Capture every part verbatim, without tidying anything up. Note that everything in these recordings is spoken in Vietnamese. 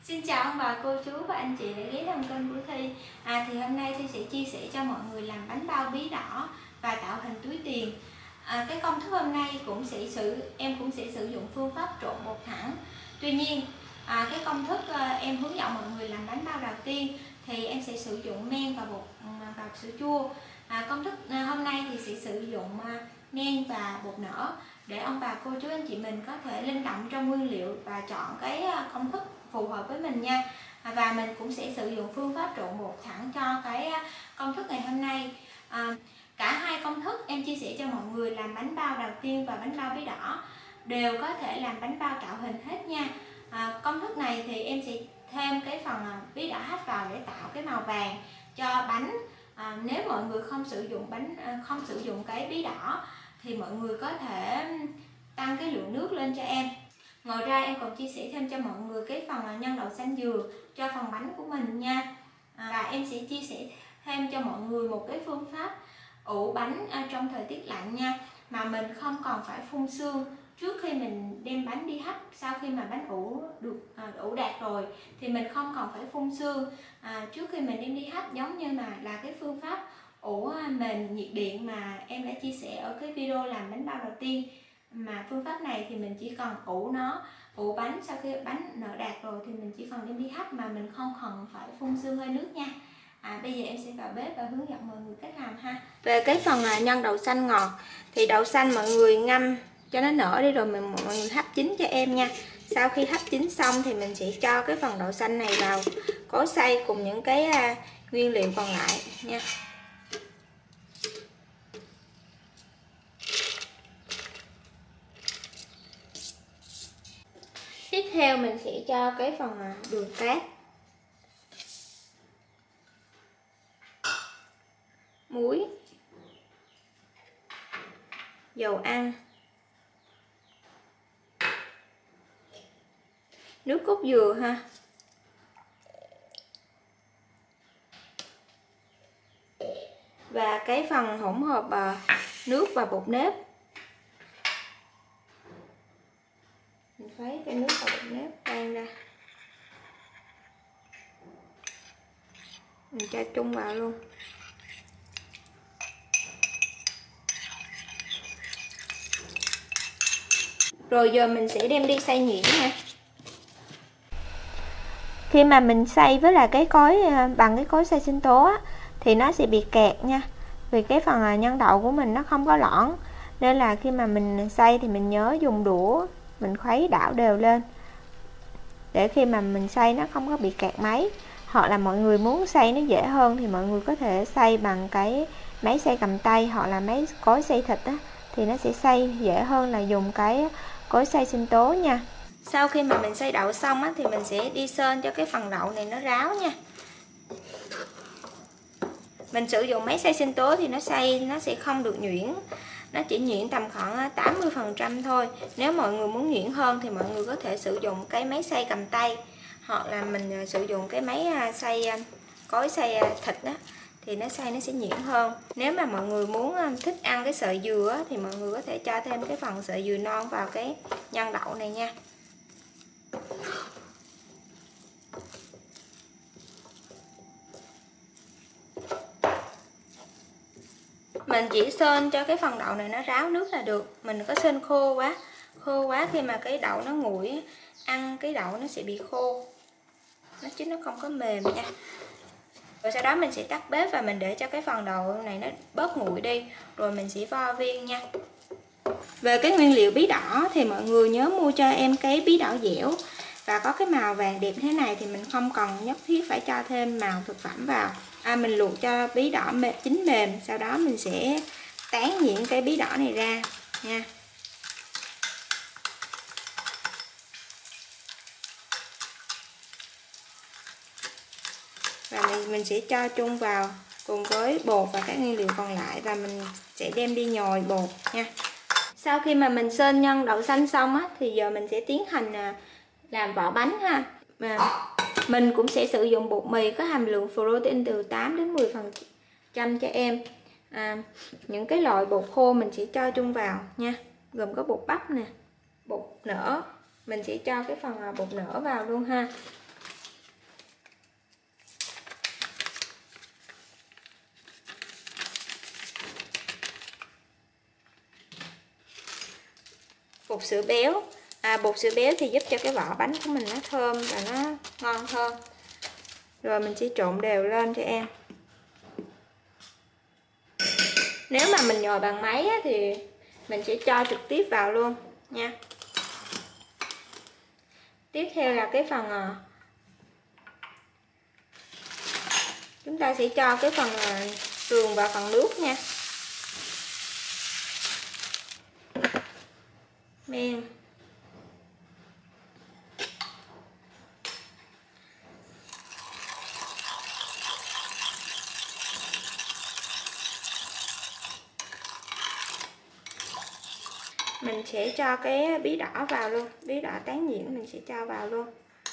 Xin chào ông bà, cô chú và anh chị đã ghé thăm kênh của Thi. À, thì hôm nay Thi sẽ chia sẻ cho mọi người làm bánh bao bí đỏ và tạo hình túi tiền. À, cái công thức hôm nay cũng sẽ sử em cũng sẽ sử dụng phương pháp trộn bột thẳng. Tuy nhiên, à, cái công thức à, em hướng dẫn mọi người làm bánh bao đầu tiên thì em sẽ sử dụng men và bột và sữa chua. À, công thức à, hôm nay thì sẽ sử dụng à, men và bột nở để ông bà cô chú anh chị mình có thể linh động trong nguyên liệu và chọn cái công thức phù hợp với mình nha. Và mình cũng sẽ sử dụng phương pháp trộn bột thẳng cho cái công thức ngày hôm nay. À, cả hai công thức em chia sẻ cho mọi người làm bánh bao đầu tiên và bánh bao bí đỏ đều có thể làm bánh bao tạo hình hết nha. À, công thức này thì em sẽ thêm cái phần bí đỏ hấp vào để tạo cái màu vàng cho bánh. À, nếu mọi người không sử dụng bánh không sử dụng cái bí đỏ thì mọi người có thể tăng cái lượng nước lên cho em. Ngoài ra em còn chia sẻ thêm cho mọi người cái phần nhân đậu xanh dừa cho phần bánh của mình nha. À, và em sẽ chia sẻ thêm cho mọi người một cái phương pháp ủ bánh trong thời tiết lạnh nha, mà mình không còn phải phun sương trước khi mình đem bánh đi hấp. Sau khi mà bánh ủ được à, ủ đạt rồi thì mình không còn phải phun sương à, trước khi mình đem đi hấp, giống như mà là cái phương pháp ủ mềm nhiệt điện mà em đã chia sẻ ở cái video làm bánh bao đầu tiên. Mà phương pháp này thì mình chỉ cần ủ nó ủ bánh, sau khi bánh nở đạt rồi thì mình chỉ cần đem đi hấp mà mình không cần phải phun sương hơi nước nha. À, bây giờ em sẽ vào bếp và hướng dẫn mọi người cách làm ha. Về cái phần nhân đậu xanh ngọt thì đậu xanh mọi người ngâm cho nó nở đi rồi mình mọi người hấp chín cho em nha. Sau khi hấp chín xong thì mình sẽ cho cái phần đậu xanh này vào cối xay cùng những cái uh, nguyên liệu còn lại nha. Tiếp theo mình sẽ cho cái phần đường cát, muối, dầu ăn, nước cốt dừa ha, và cái phần hỗn hợp nước và bột nếp. Mình khuấy cái nước và bột nếp tan ra, mình cho chung vào luôn. Rồi giờ mình sẽ đem đi xay nhuyễn nha. Khi mà mình xay với là cái cối bằng cái cối xay sinh tố á, thì nó sẽ bị kẹt nha, vì cái phần nhân đậu của mình nó không có lõn, nên là khi mà mình xay thì mình nhớ dùng đũa mình khuấy đảo đều lên để khi mà mình xay nó không có bị kẹt máy. Hoặc là mọi người muốn xay nó dễ hơn thì mọi người có thể xay bằng cái máy xay cầm tay hoặc là máy cối xay thịt á, thì nó sẽ xay dễ hơn là dùng cái cối xay sinh tố nha. Sau khi mà mình xay đậu xong á, thì mình sẽ đi sên cho cái phần đậu này nó ráo nha. Mình sử dụng máy xay sinh tố thì nó xay nó sẽ không được nhuyễn, nó chỉ nhuyễn tầm khoảng tám mươi phần trăm thôi. Nếu mọi người muốn nhuyễn hơn thì mọi người có thể sử dụng cái máy xay cầm tay, hoặc là mình sử dụng cái máy xay cối xay thịt đó, thì nó xay nó sẽ nhuyễn hơn. Nếu mà mọi người muốn thích ăn cái sợi dừa thì mọi người có thể cho thêm cái phần sợi dừa non vào cái nhân đậu này nha. Mình chỉ sên cho cái phần đậu này nó ráo nước là được. Mình có sên khô quá khô quá khi mà cái đậu nó nguội, ăn cái đậu nó sẽ bị khô, nó chứ nó không có mềm nha. Rồi sau đó mình sẽ tắt bếp và mình để cho cái phần đậu này nó bớt nguội đi, rồi mình sẽ vo viên nha. Về cái nguyên liệu bí đỏ thì mọi người nhớ mua cho em cái bí đỏ dẻo và có cái màu vàng đẹp thế này, thì mình không cần nhất thiết phải cho thêm màu thực phẩm vào. À, mình luộc cho bí đỏ mềm, chín mềm, sau đó mình sẽ tán nhuyễn cái bí đỏ này ra nha. Và mình, mình sẽ cho chung vào cùng với bột và các nguyên liệu còn lại, và mình sẽ đem đi nhồi bột nha. Sau khi mà mình sên nhân đậu xanh xong á, thì giờ mình sẽ tiến hành làm vỏ bánh ha. Mà mình cũng sẽ sử dụng bột mì có hàm lượng protein từ tám đến mười phần trăm cho em. À, những cái loại bột khô mình sẽ cho chung vào nha, gồm có bột bắp nè, bột nở, mình sẽ cho cái phần bột nở vào luôn ha. bột sữa béo. À, bột sữa béo thì giúp cho cái vỏ bánh của mình nó thơm và nó ngon hơn. Rồi mình sẽ trộn đều lên cho em. Nếu mà mình nhồi bằng máy á, thì mình sẽ cho trực tiếp vào luôn nha. Tiếp theo là cái phần à, chúng ta sẽ cho cái phần à, đường và phần nước nha. Men. Mình sẽ cho cái bí đỏ vào luôn, bí đỏ tán nhuyễn mình sẽ cho vào luôn.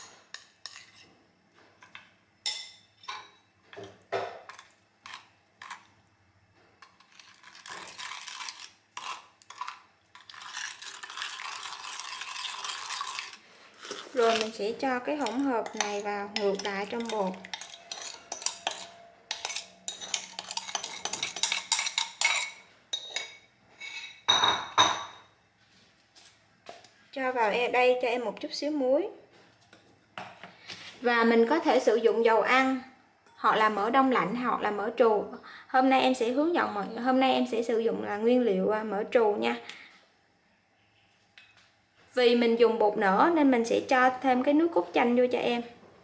Rồi mình sẽ cho cái hỗn hợp này vào ngược lại trong bột. Cho vào đây cho em một chút xíu muối. Và mình có thể sử dụng dầu ăn hoặc là mỡ đông lạnh hoặc là mỡ trù. Hôm nay em sẽ hướng dẫn mọi hôm nay em sẽ sử dụng là nguyên liệu mỡ trù nha. Vì mình dùng bột nở nên mình sẽ cho thêm cái nước cốt chanh vô cho em.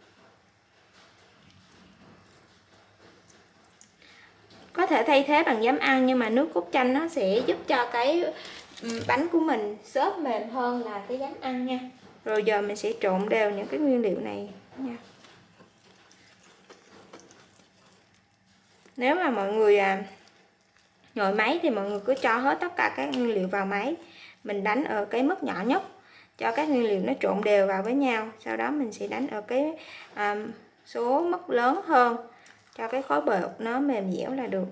Có thể thay thế bằng giấm ăn nhưng mà nước cốt chanh nó sẽ giúp cho cái bánh của mình xốp mềm hơn là cái giấm ăn nha. Rồi giờ mình sẽ trộn đều những cái nguyên liệu này nha. Nếu mà mọi người à, nhồi máy thì mọi người cứ cho hết tất cả các nguyên liệu vào máy. Mình đánh ở cái mức nhỏ nhất cho các nguyên liệu nó trộn đều vào với nhau. Sau đó mình sẽ đánh ở cái à, số mức lớn hơn cho cái khối bột nó mềm dẻo là được.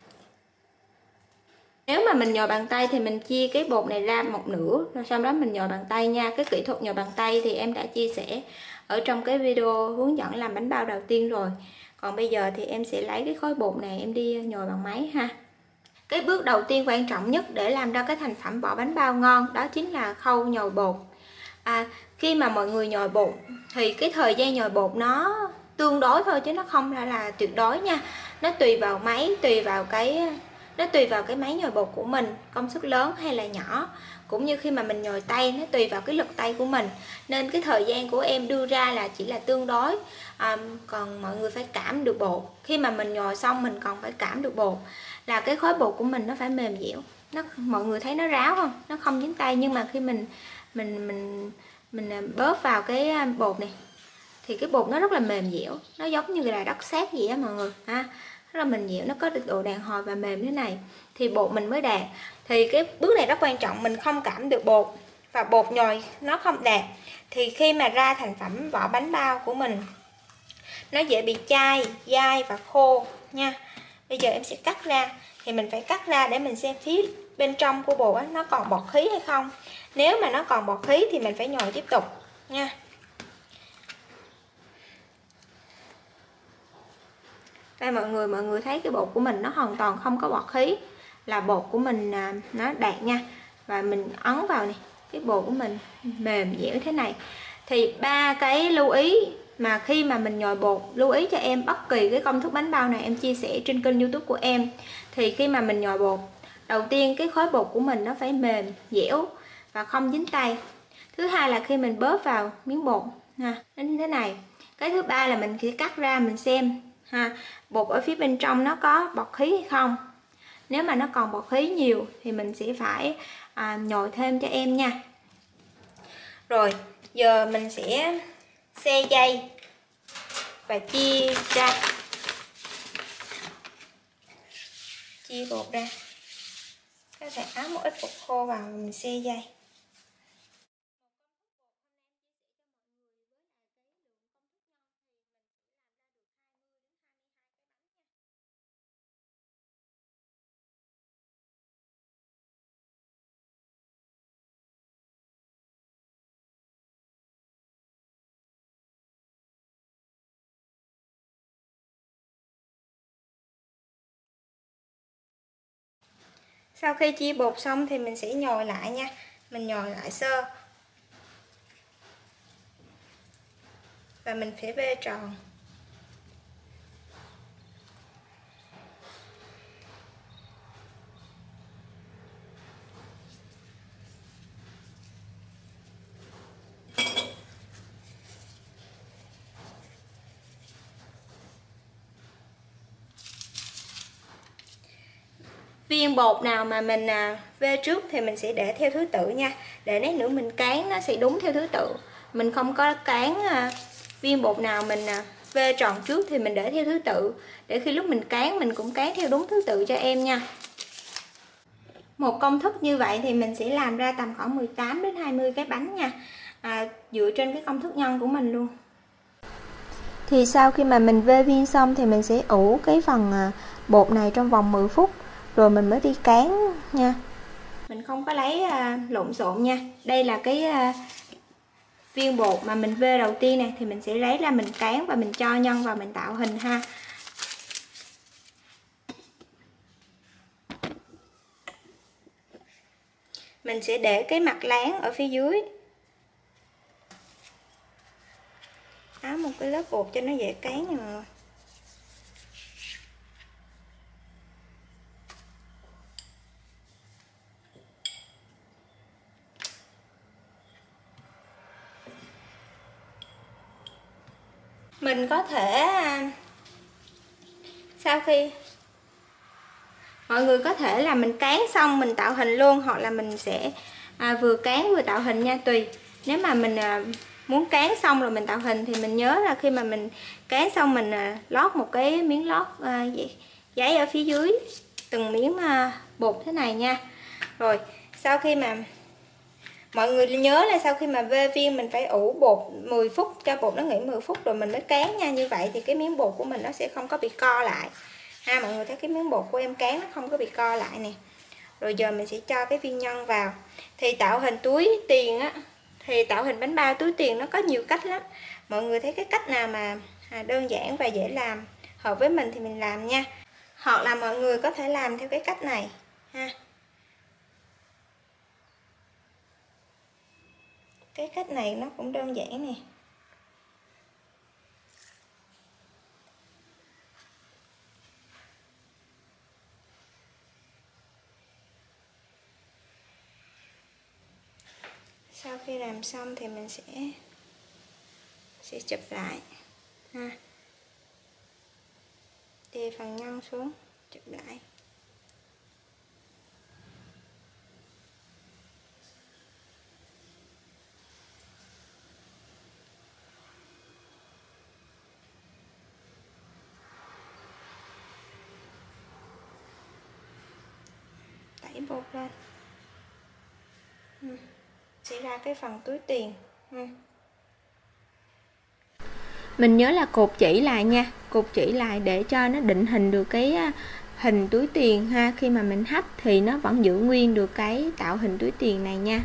Nếu mà mình nhồi bằng tay thì mình chia cái bột này ra một nửa, rồi sau đó mình nhồi bằng tay nha. Cái kỹ thuật nhồi bằng tay thì em đã chia sẻ ở trong cái video hướng dẫn làm bánh bao đầu tiên rồi. Còn bây giờ thì em sẽ lấy cái khối bột này em đi nhồi bằng máy ha. Cái bước đầu tiên quan trọng nhất để làm ra cái thành phẩm vỏ bánh bao ngon đó chính là khâu nhồi bột. À, khi mà mọi người nhồi bột thì cái thời gian nhồi bột nó tương đối thôi chứ nó không phải là tuyệt đối nha. Nó tùy vào máy, tùy vào cái nó tùy vào cái máy nhồi bột của mình, công suất lớn hay là nhỏ. Cũng như khi mà mình nhồi tay nó tùy vào cái lực tay của mình. Nên cái thời gian của em đưa ra là chỉ là tương đối. À, còn mọi người phải cảm được bột. Khi mà mình nhồi xong mình còn phải cảm được bột là cái khối bột của mình nó phải mềm dẻo. Nó mọi người thấy nó ráo không? Nó không dính tay nhưng mà khi mình mình mình mình bóp vào cái bột này thì cái bột nó rất là mềm dẻo, nó giống như là đất sét vậy á mọi người ha. Rất là mềm dẻo, nó có độ đàn hồi và mềm thế này thì bột mình mới đạt. Thì cái bước này rất quan trọng, mình không cảm được bột và bột nhồi nó không đạt thì khi mà ra thành phẩm vỏ bánh bao của mình nó dễ bị chai, dai và khô nha. Bây giờ em sẽ cắt ra, thì mình phải cắt ra để mình xem phía bên trong của bột á, nó còn bọt khí hay không. Nếu mà nó còn bọt khí thì mình phải nhồi tiếp tục nha. Đây mọi người, mọi người thấy cái bột của mình nó hoàn toàn không có bọt khí, là bột của mình à, nó đạt nha. Và mình ấn vào này, cái bột của mình mềm dẻo thế này. Thì ba cái lưu ý mà khi mà mình nhồi bột, lưu ý cho em bất kỳ cái công thức bánh bao này em chia sẻ trên kênh YouTube của em. Thì khi mà mình nhồi bột, đầu tiên cái khối bột của mình nó phải mềm dẻo và không dính tay. Thứ hai là khi mình bóp vào miếng bột ha, nó như thế này. Cái thứ ba là mình sẽ cắt ra mình xem ha, bột ở phía bên trong nó có bọt khí hay không. Nếu mà nó còn bọt khí nhiều thì mình sẽ phải à, nhồi thêm cho em nha. Rồi giờ mình sẽ xe dây và chia ra, chia bột ra, có thể áo một ít bột khô vào mình xe dây. Sau khi chia bột xong thì mình sẽ nhồi lại nha. mình nhồi lại sơ và mình phải vê tròn. Viên bột nào mà mình à, vê trước thì mình sẽ để theo thứ tự nha, để lát nữa mình cán nó sẽ đúng theo thứ tự. Mình không có cán à, viên bột nào mình à, vê tròn trước thì mình để theo thứ tự, để khi lúc mình cán mình cũng cán theo đúng thứ tự cho em nha. Một công thức như vậy thì mình sẽ làm ra tầm khoảng mười tám đến hai mươi cái bánh nha, à, dựa trên cái công thức nhân của mình luôn. Thì sau khi mà mình vê viên xong thì mình sẽ ủ cái phần à, bột này trong vòng mười phút rồi mình mới đi cán nha. Mình không có lấy à, lộn xộn nha. Đây là cái à, viên bột mà mình vê đầu tiên này, thì mình sẽ lấy ra mình cán và mình cho nhân vào mình tạo hình ha. Mình sẽ để cái mặt láng ở phía dưới. Đó, một cái lớp bột cho nó dễ cán nha mọi người. Mình có thể sau khi mọi người có thể là mình cán xong mình tạo hình luôn, hoặc là mình sẽ à, vừa cán vừa tạo hình nha, tùy. Nếu mà mình à, muốn cán xong rồi mình tạo hình thì mình nhớ là khi mà mình cán xong mình à, lót một cái miếng lót à, giấy ở phía dưới từng miếng à, bột thế này nha. Rồi sau khi mà mọi người nhớ là sau khi mà vê viên mình phải ủ bột mười phút, cho bột nó nghỉ mười phút rồi mình mới cán nha. Như vậy thì cái miếng bột của mình nó sẽ không có bị co lại ha. Mọi người thấy cái miếng bột của em cán nó không có bị co lại nè. Rồi giờ mình sẽ cho cái viên nhân vào. Thì tạo hình túi tiền á, thì tạo hình bánh bao túi tiền nó có nhiều cách lắm. Mọi người thấy cái cách nào mà đơn giản và dễ làm, hợp với mình thì mình làm nha. Hoặc là mọi người có thể làm theo cái cách này ha. Cái cách này nó cũng đơn giản nè. Sau khi làm xong thì mình sẽ sẽ chụp lại ha. Đi phần nhân xuống, chụp lại. Đẩy bột lên. Ừ. Sẽ ra cái phần túi tiền. Ừ. Mình nhớ là cột chỉ lại nha, cột chỉ lại để cho nó định hình được cái hình túi tiền ha. Khi mà mình hấp thì nó vẫn giữ nguyên được cái tạo hình túi tiền này nha.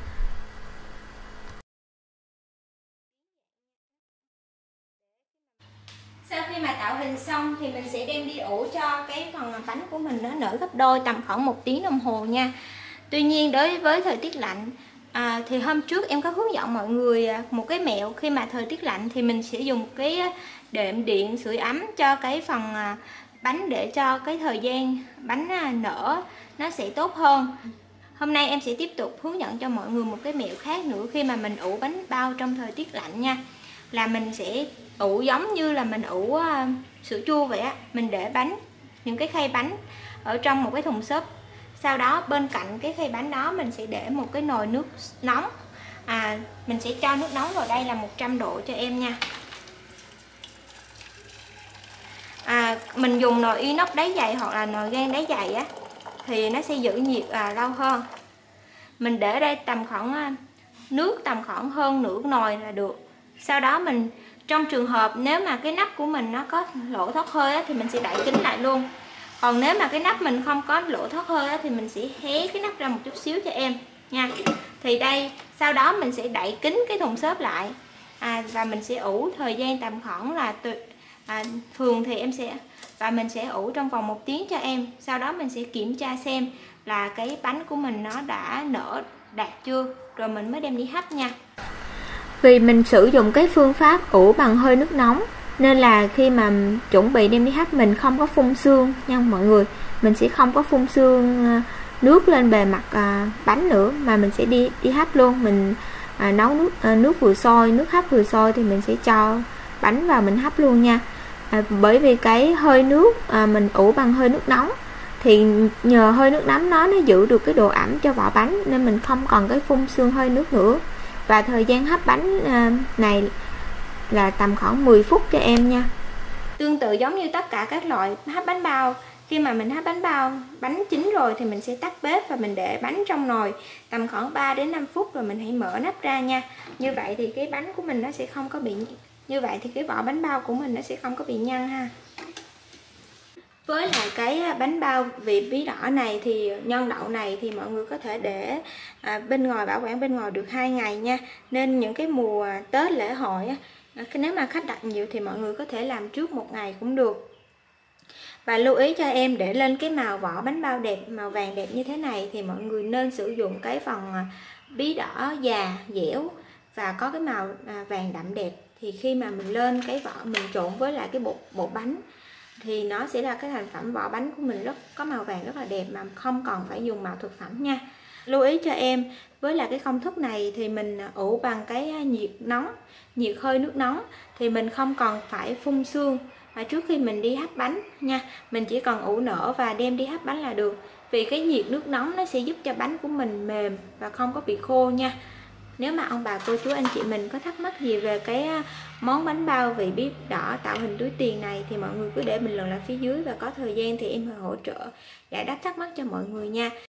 Sau khi mà tạo hình xong thì mình sẽ đem đi ủ cho cái phần bánh của mình nó nở gấp đôi, tầm khoảng một tiếng đồng hồ nha. Tuy nhiên đối với thời tiết lạnh à, thì hôm trước em có hướng dẫn mọi người một cái mẹo. Khi mà thời tiết lạnh thì mình sẽ dùng cái đệm điện sưởi ấm cho cái phần bánh, để cho cái thời gian bánh nở nó sẽ tốt hơn. Hôm nay em sẽ tiếp tục hướng dẫn cho mọi người một cái mẹo khác nữa khi mà mình ủ bánh bao trong thời tiết lạnh nha. Là mình sẽ ủ giống như là mình ủ uh, sữa chua vậy á. Mình để bánh, những cái khay bánh ở trong một cái thùng xốp. Sau đó bên cạnh cái khay bánh đó mình sẽ để một cái nồi nước nóng. à, Mình sẽ cho nước nóng vào đây là một trăm độ cho em nha. à, Mình dùng nồi inox đáy dày hoặc là nồi gan đáy dày á, thì nó sẽ giữ nhiệt à, lâu hơn. Mình để đây tầm khoảng nước tầm khoảng hơn nửa nồi là được. Sau đó mình, trong trường hợp nếu mà cái nắp của mình nó có lỗ thoát hơi á, thì mình sẽ đậy kín lại luôn. Còn nếu mà cái nắp mình không có lỗ thoát hơi á, thì mình sẽ hé cái nắp ra một chút xíu cho em nha. Thì đây, sau đó mình sẽ đậy kín cái thùng xốp lại à, và mình sẽ ủ thời gian tầm khoảng là từ à, thường thì em sẽ và mình sẽ ủ trong vòng một tiếng cho em. Sau đó mình sẽ kiểm tra xem là cái bánh của mình nó đã nở đạt chưa, rồi mình mới đem đi hấp nha. Vì mình sử dụng cái phương pháp ủ bằng hơi nước nóng nên là khi mà chuẩn bị đem đi hấp mình không có phun sương nha mọi người. Mình sẽ không có phun sương nước lên bề mặt à, bánh nữa, mà mình sẽ đi đi hấp luôn. Mình à, nấu nước à, nước vừa sôi, nước hấp vừa sôi thì mình sẽ cho bánh vào mình hấp luôn nha. À, bởi vì cái hơi nước à, mình ủ bằng hơi nước nóng thì nhờ hơi nước nóng nó nó giữ được cái độ ẩm cho vỏ bánh nên mình không còn cái phun sương hơi nước nữa. Và thời gian hấp bánh à, này là tầm khoảng mười phút cho em nha. Tương tự giống như tất cả các loại hấp bánh bao, khi mà mình hấp bánh bao, bánh chín rồi thì mình sẽ tắt bếp và mình để bánh trong nồi tầm khoảng ba đến năm phút rồi mình hãy mở nắp ra nha. Như vậy thì cái bánh của mình nó sẽ không có bị như vậy thì cái vỏ bánh bao của mình nó sẽ không có bị nhăn ha. Với lại cái bánh bao vị bí đỏ này thì nhân đậu này thì mọi người có thể để à, bên ngoài, bảo quản bên ngoài được hai ngày nha. Nên những cái mùa Tết lễ hội á, nếu mà khách đặt nhiều thì mọi người có thể làm trước một ngày cũng được. Và lưu ý cho em, để lên cái màu vỏ bánh bao đẹp, màu vàng đẹp như thế này thì mọi người nên sử dụng cái phần bí đỏ già, dẻo và có cái màu vàng đậm đẹp. Thì khi mà mình lên cái vỏ mình trộn với lại cái bột bột bánh thì nó sẽ là cái thành phẩm vỏ bánh của mình rất có màu vàng rất là đẹp, mà không còn phải dùng màu thực phẩm nha. Lưu ý cho em, với lại cái công thức này thì mình ủ bằng cái nhiệt nóng, nhiệt hơi nước nóng thì mình không còn phải phun sương và trước khi mình đi hấp bánh nha. Mình chỉ cần ủ nở và đem đi hấp bánh là được. Vì cái nhiệt nước nóng nó sẽ giúp cho bánh của mình mềm và không có bị khô nha. Nếu mà ông bà cô chú anh chị mình có thắc mắc gì về cái món bánh bao vị bí đỏ tạo hình túi tiền này thì mọi người cứ để bình luận lại phía dưới, và có thời gian thì em hỗ trợ giải đáp thắc mắc cho mọi người nha.